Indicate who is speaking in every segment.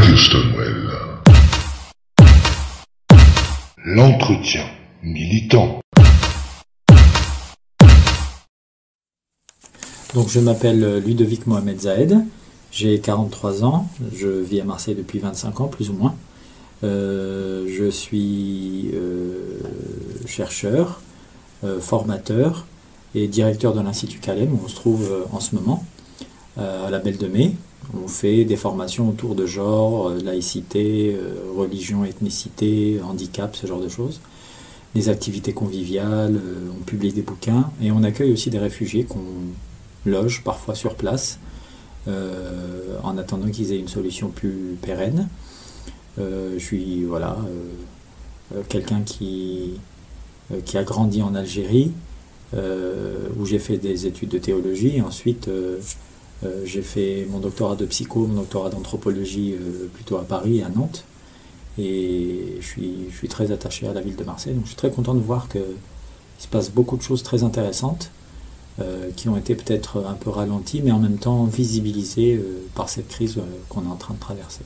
Speaker 1: Radio Stonewell. L'entretien militant.
Speaker 2: Donc je m'appelle Ludovic Mohamed Zahed, j'ai 43 ans, je vis à Marseille depuis 25 ans plus ou moins. Je suis chercheur, formateur et directeur de l'Institut Calem où on se trouve en ce moment, à la Belle de Mai. On fait des formations autour de genre, laïcité, religion, ethnicité, handicap, ce genre de choses. Des activités conviviales, on publie des bouquins et on accueille aussi des réfugiés qu'on loge parfois sur place en attendant qu'ils aient une solution plus pérenne. Je suis quelqu'un qui a grandi en Algérie où j'ai fait des études de théologie et ensuite j'ai fait mon doctorat de psycho, mon doctorat d'anthropologie plutôt à Paris et à Nantes. Et je suis très attaché à la ville de Marseille, donc je suis très content de voir qu'il se passe beaucoup de choses très intéressantes qui ont été peut-être un peu ralenties, mais en même temps visibilisées par cette crise qu'on est en train de traverser.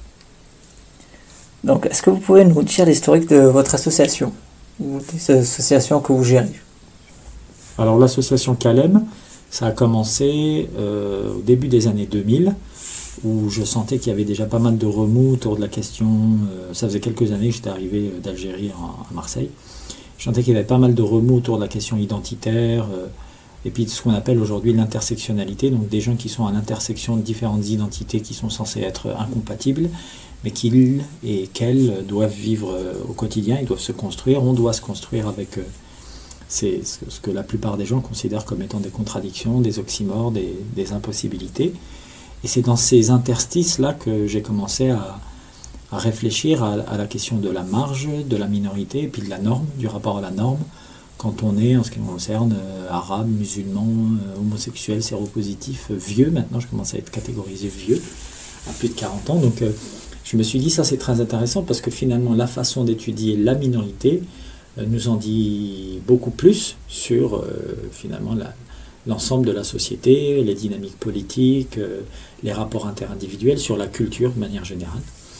Speaker 3: Donc, est-ce que vous pouvez nous dire l'historique de votre association, ou des associations que vous gérez?
Speaker 2: Alors l'association Calem, ça a commencé au début des années 2000, où je sentais qu'il y avait déjà pas mal de remous autour de la question. Ça faisait quelques années que j'étais arrivé d'Algérie à Marseille. Je sentais qu'il y avait pas mal de remous autour de la question identitaire, et puis de ce qu'on appelle aujourd'hui l'intersectionnalité, donc des gens qui sont à l'intersection de différentes identités qui sont censées être incompatibles, mais qu'ils et qu'elles doivent vivre au quotidien, ils doivent se construire, on doit se construire avec c'est ce que la plupart des gens considèrent comme étant des contradictions, des oxymores, des impossibilités. Et c'est dans ces interstices-là que j'ai commencé à réfléchir à la question de la marge, de la minorité, et puis de la norme, du rapport à la norme, quand on est, en ce qui me concerne, arabe, musulman, homosexuel, séropositif, vieux. Maintenant, je commence à être catégorisé vieux, à plus de 40 ans. Donc, je me suis dit, ça c'est très intéressant, parce que finalement, la façon d'étudier la minorité nous en dit beaucoup plus sur finalement l'ensemble de la société, les dynamiques politiques, les rapports interindividuels, sur la culture de manière générale.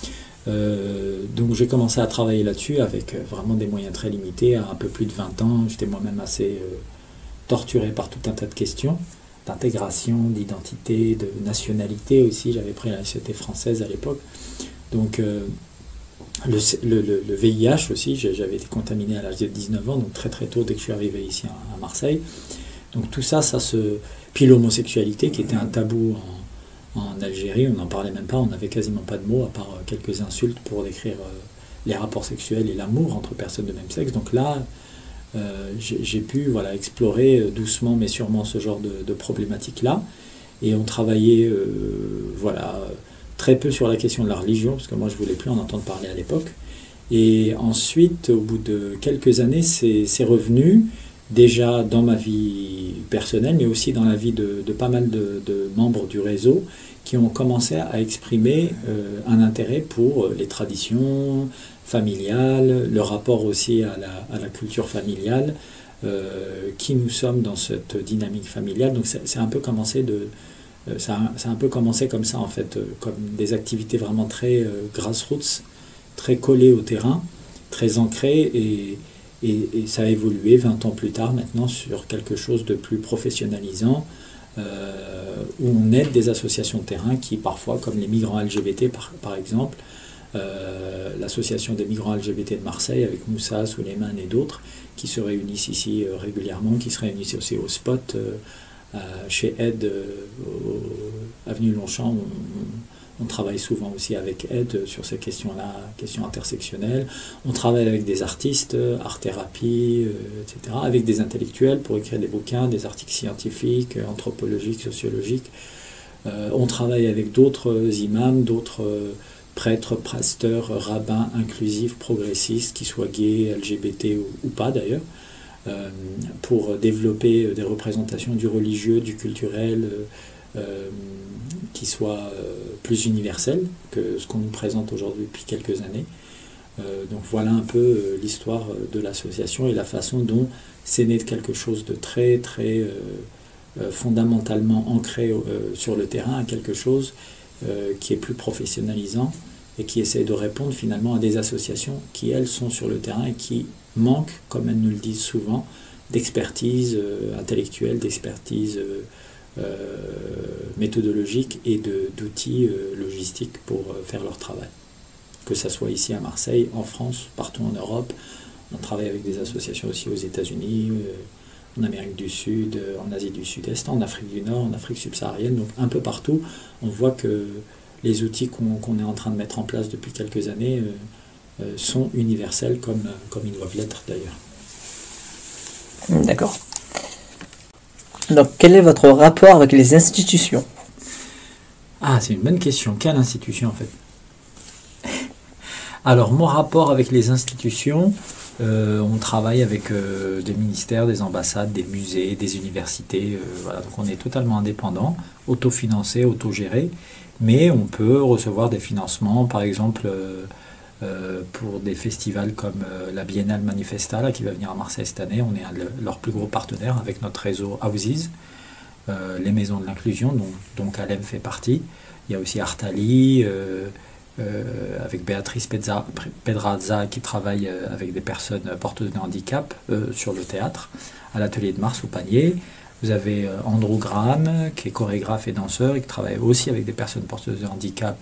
Speaker 2: Donc j'ai commencé à travailler là-dessus avec vraiment des moyens très limités. À un peu plus de 20 ans, j'étais moi-même assez torturé par tout un tas de questions d'intégration, d'identité, de nationalité aussi. J'avais pris la nationalité française à l'époque. Donc le VIH aussi, j'avais été contaminé à l'âge de 19 ans, donc très très tôt dès que je suis arrivé ici à Marseille. Donc tout ça se... Puis l'homosexualité qui était un tabou en Algérie, on n'en parlait même pas, on n'avait quasiment pas de mots à part quelques insultes pour décrire les rapports sexuels et l'amour entre personnes de même sexe. Donc là, j'ai pu explorer doucement mais sûrement ce genre de problématiques-là. Et on travaillait très peu sur la question de la religion, parce que moi je ne voulais plus en entendre parler à l'époque. Et ensuite, au bout de quelques années, c'est revenu, déjà dans ma vie personnelle, mais aussi dans la vie de pas mal de membres du réseau, qui ont commencé à exprimer un intérêt pour les traditions familiales, le rapport aussi à la culture familiale, qui nous sommes dans cette dynamique familiale. Donc c'est un peu commencé ça a un peu commencé comme ça en fait, comme des activités vraiment très grassroots, très collées au terrain, très ancrées, et ça a évolué 20 ans plus tard maintenant sur quelque chose de plus professionnalisant, où on aide des associations de terrain qui parfois, comme les migrants LGBT par exemple, l'association des migrants LGBT de Marseille avec Moussa, Souleymane et d'autres, qui se réunissent ici régulièrement, qui se réunissent aussi au spot, chez Aide, avenue Longchamp. On travaille souvent aussi avec Aide sur ces questions-là, questions intersectionnelles. On travaille avec des artistes, art-thérapie, etc., avec des intellectuels pour écrire des bouquins, des articles scientifiques, anthropologiques, sociologiques. On travaille avec d'autres imams, d'autres prêtres, pasteurs, rabbins inclusifs, progressistes, qui soient gays, LGBT ou pas d'ailleurs, pour développer des représentations du religieux, du culturel, qui soient plus universelles que ce qu'on nous présente aujourd'hui depuis quelques années. Donc voilà un peu l'histoire de l'association et la façon dont c'est né de quelque chose de très très fondamentalement ancré sur le terrain à quelque chose qui est plus professionnalisant, et qui essaie de répondre finalement à des associations qui, elles, sont sur le terrain et qui manquent, comme elles nous le disent souvent, d'expertise intellectuelle, d'expertise méthodologique et d'outils logistiques pour faire leur travail. Que ça soit ici à Marseille, en France, partout en Europe. On travaille avec des associations aussi aux États-Unis, en Amérique du Sud, en Asie du Sud-Est, en Afrique du Nord, en Afrique subsaharienne, donc un peu partout. On voit que les outils qu'on est en train de mettre en place depuis quelques années sont universels comme ils doivent l'être d'ailleurs.
Speaker 3: D'accord. Donc, quel est votre rapport avec les institutions?
Speaker 2: Ah, c'est une bonne question. Quelle institution en fait? Alors, mon rapport avec les institutions, on travaille avec des ministères, des ambassades, des musées, des universités. Voilà. Donc, on est totalement indépendant, autofinancé, autogéré, mais on peut recevoir des financements, par exemple, pour des festivals comme la Biennale Manifesta là, qui va venir à Marseille cette année. On est un de leurs plus gros partenaires avec notre réseau Houses, les maisons de l'inclusion, dont Alem fait partie. Il y a aussi Artali, avec Béatrice Pedraza qui travaille avec des personnes porteuses de handicap sur le théâtre, à l'atelier de Mars au Panier. Vous avez Andrew Graham qui est chorégraphe et danseur et qui travaille aussi avec des personnes porteuses de handicap,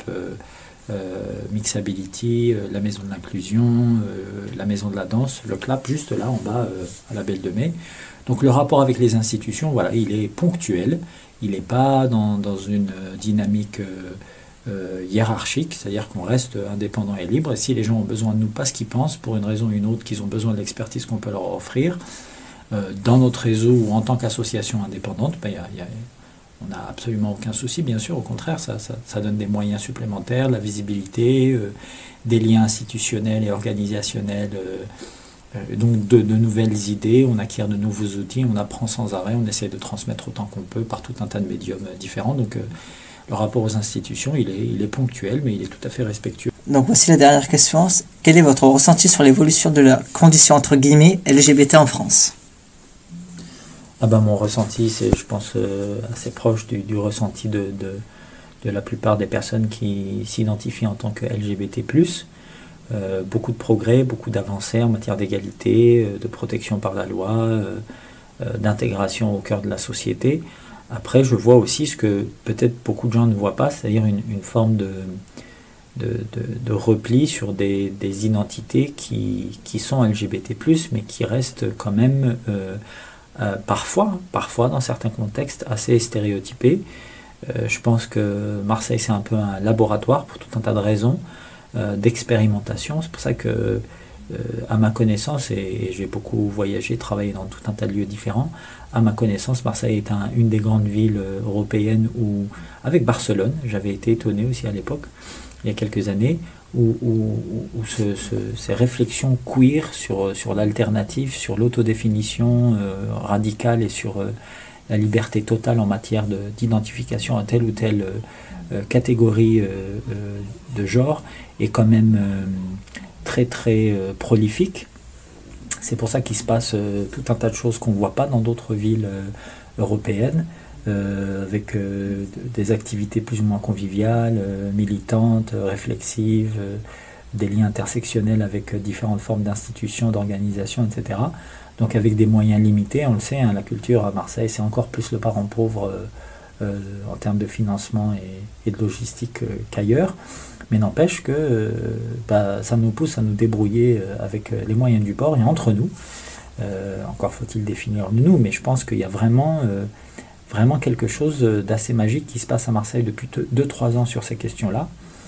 Speaker 2: Mixability, la maison de l'inclusion, la maison de la danse, le CLAP, juste là en bas à la Belle de Mai. Donc le rapport avec les institutions, voilà, il est ponctuel, il n'est pas dans une dynamique hiérarchique, c'est-à-dire qu'on reste indépendant et libre, et si les gens ont besoin de nous parce qu'ils pensent, pour une raison ou une autre, qu'ils ont besoin de l'expertise qu'on peut leur offrir, dans notre réseau ou en tant qu'association indépendante, on n'a absolument aucun souci, bien sûr, au contraire, ça donne des moyens supplémentaires, de la visibilité, des liens institutionnels et organisationnels, donc de nouvelles idées, on acquiert de nouveaux outils, on apprend sans arrêt, on essaie de transmettre autant qu'on peut par tout un tas de médiums différents, donc le rapport aux institutions, il est ponctuel, mais il est tout à fait respectueux.
Speaker 3: Donc voici la dernière question, quel est votre ressenti sur l'évolution de la condition entre guillemets LGBT en France?
Speaker 2: Ah ben, mon ressenti, c'est, je pense, assez proche du ressenti de la plupart des personnes qui s'identifient en tant que LGBT+. Beaucoup de progrès, beaucoup d'avancées en matière d'égalité, de protection par la loi, d'intégration au cœur de la société. Après, je vois aussi ce que peut-être beaucoup de gens ne voient pas, c'est-à-dire une forme de repli sur des identités qui sont LGBT+, mais qui restent quand même... parfois dans certains contextes assez stéréotypés. Je pense que Marseille c'est un peu un laboratoire pour tout un tas de raisons d'expérimentation. C'est pour ça que à ma connaissance, et j'ai beaucoup voyagé, travaillé dans tout un tas de lieux différents, à ma connaissance Marseille est une des grandes villes européennes où, avec Barcelone, j'avais été étonné aussi à l'époque, il y a quelques années, où ces réflexions queer sur l'alternative, sur l'autodéfinition radicale et sur la liberté totale en matière d'identification à telle ou telle catégorie de genre est quand même très très prolifique. C'est pour ça qu'il se passe tout un tas de choses qu'on ne voit pas dans d'autres villes européennes. Avec des activités plus ou moins conviviales, militantes, réflexives, des liens intersectionnels avec différentes formes d'institutions, d'organisations, etc. Donc avec des moyens limités, on le sait, hein, la culture à Marseille, c'est encore plus le parent pauvre en termes de financement et de logistique qu'ailleurs. Mais n'empêche que ça nous pousse à nous débrouiller avec les moyens du bord et entre nous. Encore faut-il définir nous, mais je pense qu'il y a vraiment quelque chose d'assez magique qui se passe à Marseille depuis 2-3 ans sur ces questions-là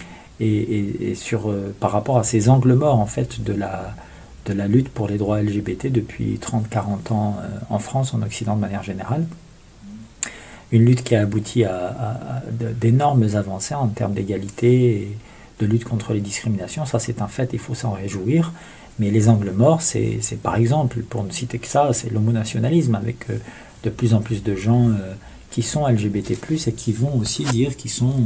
Speaker 2: et sur, par rapport à ces angles morts en fait de la lutte pour les droits LGBT depuis 30-40 ans en France, en Occident de manière générale. Une lutte qui a abouti à d'énormes avancées en termes d'égalité et de lutte contre les discriminations. Ça c'est un fait, il faut s'en réjouir. Mais les angles morts, c'est par exemple, pour ne citer que ça, c'est l'homonationalisme avec... de plus en plus de gens qui sont LGBT+, et qui vont aussi dire qu'ils sont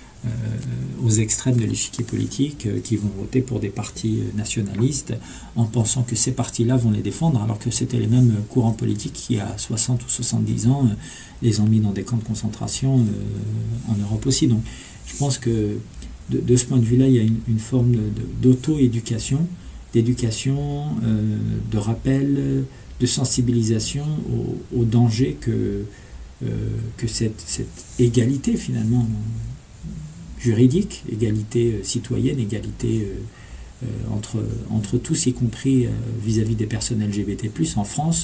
Speaker 2: aux extrêmes de l'échiquier politique, qui vont voter pour des partis nationalistes en pensant que ces partis-là vont les défendre, alors que c'était les mêmes courants politiques qui, à 60 ou 70 ans, les ont mis dans des camps de concentration en Europe aussi. Donc je pense que de ce point de vue-là, il y a une forme d'auto-éducation, d'éducation, de rappel, de sensibilisation au danger que cette égalité finalement juridique, égalité citoyenne, égalité entre tous, y compris vis-à-vis des personnes LGBT+, en France,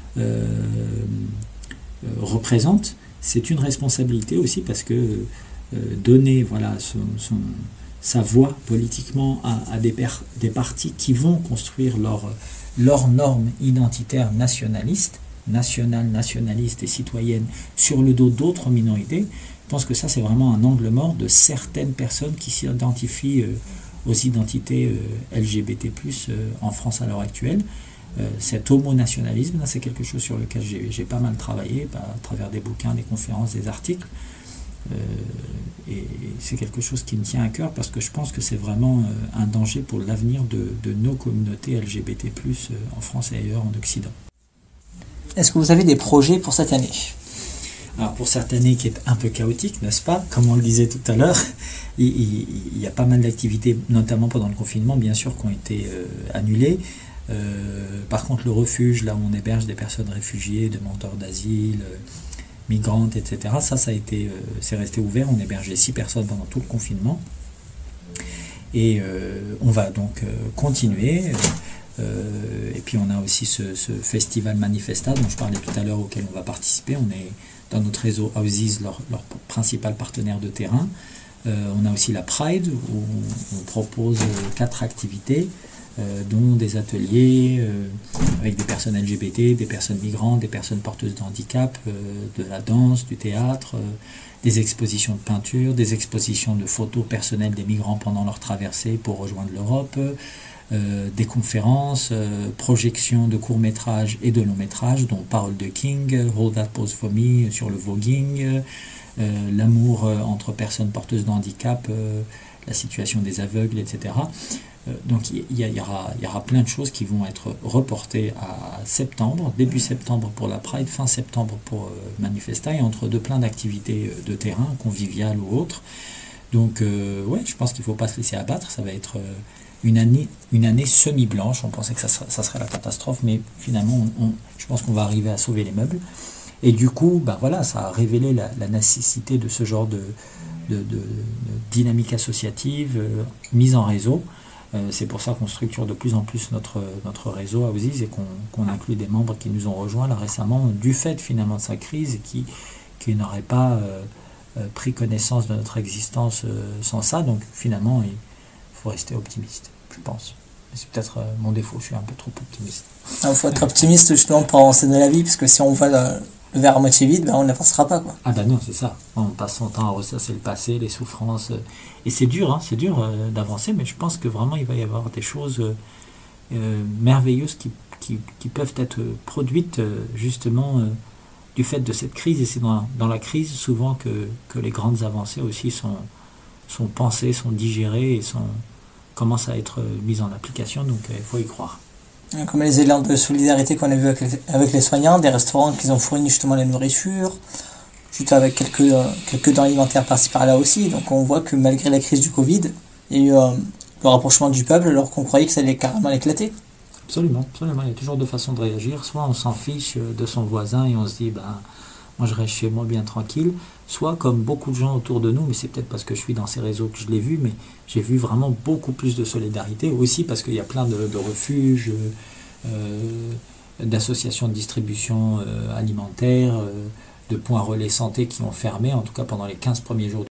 Speaker 2: représente. C'est une responsabilité aussi parce que donner voilà, sa voix politiquement à des partis qui vont construire leurs normes identitaires nationalistes et citoyennes sur le dos d'autres minorités, je pense que ça c'est vraiment un angle mort de certaines personnes qui s'identifient aux identités LGBT+, en France à l'heure actuelle. Cet homonationalisme, c'est quelque chose sur lequel j'ai pas mal travaillé à travers des bouquins, des conférences, des articles. Et c'est quelque chose qui me tient à cœur parce que je pense que c'est vraiment un danger pour l'avenir de nos communautés LGBT+, en France et ailleurs en Occident.
Speaker 3: Est-ce que vous avez des projets pour cette année ?
Speaker 2: Alors pour cette année qui est un peu chaotique, n'est-ce pas ? Comme on le disait tout à l'heure, il y a pas mal d'activités, notamment pendant le confinement, bien sûr, qui ont été annulées. Par contre, le refuge, là où on héberge des personnes réfugiées, demandeurs d'asile, migrantes, etc., ça a été, c'est resté ouvert. On hébergeait 6 personnes pendant tout le confinement. Et on va donc continuer. Et puis on a aussi ce festival Manifesta dont je parlais tout à l'heure, auquel on va participer. On est dans notre réseau Houses, leur principal partenaire de terrain. On a aussi la Pride, où on propose 4 activités, dont des ateliers avec des personnes LGBT, des personnes migrantes, des personnes porteuses de handicap, de la danse, du théâtre, des expositions de peinture, des expositions de photos personnelles des migrants pendant leur traversée pour rejoindre l'Europe, des conférences, projections de courts-métrages et de longs-métrages, dont Parole de King, Hold That Pose For Me sur le voguing, l'amour entre personnes porteuses de handicap, la situation des aveugles, etc. Donc il y aura plein de choses qui vont être reportées à septembre, début septembre pour la Pride, fin septembre pour Manifesta, et entre deux plein d'activités de terrain, conviviales ou autres. Donc ouais, je pense qu'il ne faut pas se laisser abattre, ça va être une année semi-blanche. On pensait que ça serait la catastrophe, mais finalement je pense qu'on va arriver à sauver les meubles. Et du coup, voilà, ça a révélé la nécessité de ce genre de dynamique associative mise en réseau. C'est pour ça qu'on structure de plus en plus notre réseau à Houses et qu'on inclut des membres qui nous ont rejoints là récemment du fait finalement de sa crise et qui n'auraient pas pris connaissance de notre existence sans ça. Donc finalement, il faut rester optimiste, je pense. C'est peut-être mon défaut, je suis un peu trop optimiste.
Speaker 3: Il faut être optimiste justement pour avancer dans la vie, parce que si on voit le verre à moitié vide, on n'avancera pas, quoi.
Speaker 2: Ah non, c'est ça. On passe son temps à ressasser le passé, les souffrances. Et c'est dur, d'avancer, mais je pense que vraiment il va y avoir des choses merveilleuses qui peuvent être produites justement du fait de cette crise. Et c'est dans la crise souvent que les grandes avancées aussi sont pensées, sont digérées et commencent à être mises en application. Donc il faut y croire.
Speaker 3: Comme les élans de solidarité qu'on a vu avec les soignants, des restaurants qui ont fourni justement la nourriture, juste avec quelques dents alimentaires par-ci par-là aussi. Donc on voit que malgré la crise du Covid, il y a eu le rapprochement du peuple alors qu'on croyait que ça allait carrément éclater.
Speaker 2: Absolument. Il y a toujours deux façons de réagir. Soit on s'en fiche de son voisin et on se dit moi je reste chez moi bien tranquille. Soit comme beaucoup de gens autour de nous, mais c'est peut-être parce que je suis dans ces réseaux que je l'ai vu, mais j'ai vu vraiment beaucoup plus de solidarité, aussi parce qu'il y a plein de refuges, d'associations de distribution alimentaire, de points relais santé qui ont fermé, en tout cas pendant les 15 premiers jours